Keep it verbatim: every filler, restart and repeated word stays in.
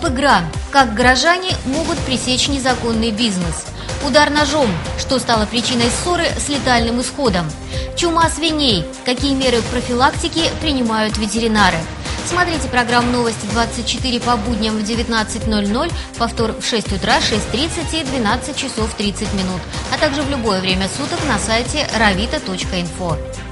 игра. Как горожане могут пресечь незаконный бизнес. Удар ножом, что стало причиной ссоры с летальным исходом. Чума свиней. Какие меры профилактики принимают ветеринары? Смотрите программу «Новости двадцать четыре» по будням в девятнадцать ноль ноль, повтор в шесть утра, шесть тридцать и двенадцать часов тридцать минут, а также в любое время суток на сайте равита точка инфо.